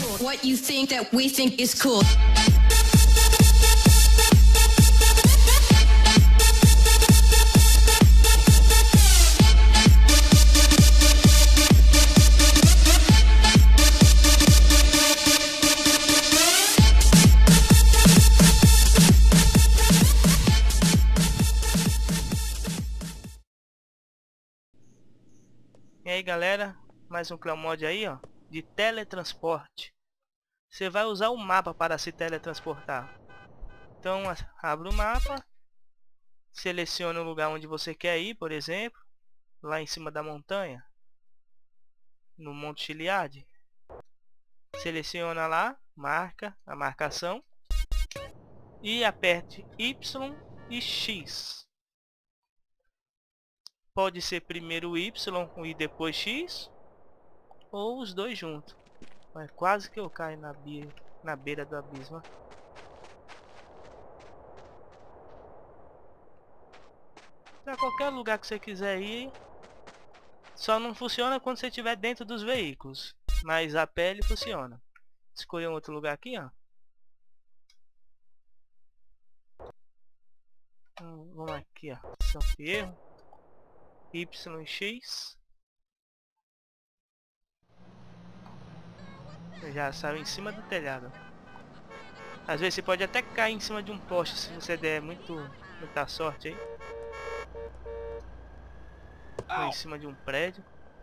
What you think that we think is cool. E aí galera, mais um CleoMod aí, ó, de teletransporte. Você vai usar o mapa para se teletransportar. Então abre o mapa, seleciona o lugar onde você quer ir, por exemplo, lá em cima da montanha, no Monte Chiliad. Seleciona lá, marca a marcação e aperte Y e X. Pode ser primeiro Y e depois X, ou os dois juntos. Mas quase que eu caio na beira do abismo. Para qualquer lugar que você quiser ir, só não funciona quando você estiver dentro dos veículos, mas a pele funciona. Escolher um outro lugar aqui, ó. Vamos aqui, ó, São Fierro. Y e X. Já saiu em cima do telhado. Às vezes você pode até cair em cima de um poste se você der muita sorte aí. Ou em cima de um prédio.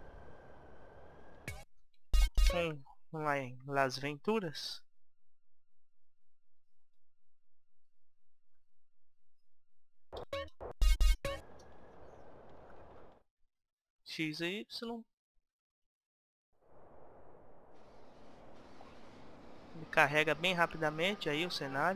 Vamos lá em Las Venturas. X e Y. Ele carrega bem rapidamente aí o cenário.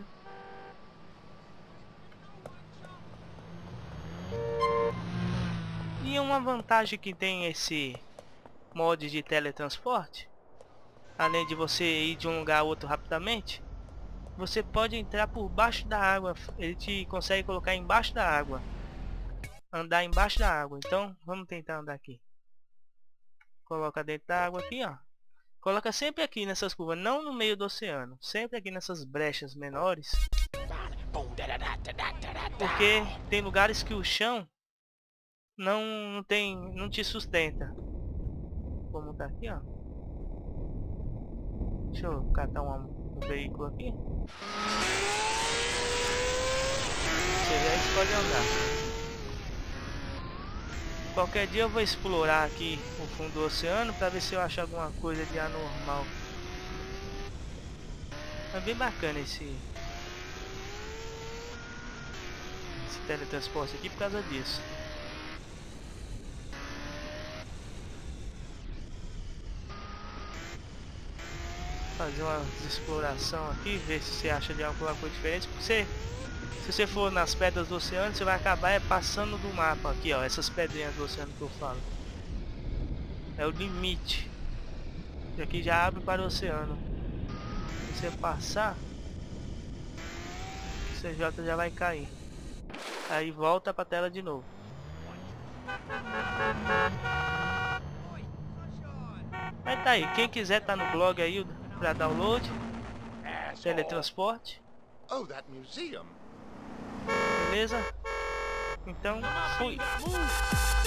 E uma vantagem que tem esse mod de teletransporte, além de você ir de um lugar a outro rapidamente, você pode entrar por baixo da água. Ele te consegue colocar embaixo da água, andar embaixo da água. Então vamos tentar andar aqui. Coloca dentro da água aqui, ó. Coloca sempre aqui nessas curvas, não no meio do oceano, sempre aqui nessas brechas menores, porque tem lugares que o chão não te sustenta. Vamos botar aqui, ó. Deixa eu catar um veículo aqui. Você já escolhe andar. Qualquer dia eu vou explorar aqui o fundo do oceano para ver se eu acho alguma coisa de anormal. É bem bacana esse teletransporte aqui por causa disso. Fazer uma exploração aqui, ver se você acha de alguma coisa diferente. Porque se você for nas pedras do oceano, você vai acabar passando do mapa aqui, ó, essas pedrinhas do oceano que eu falo. É o limite. E aqui já abre para o oceano. Se você passar, o CJ já vai cair. Aí volta para a tela de novo. Mas tá aí, quem quiser tá no blog aí para download. Teletransporte. Beleza? Então, fui.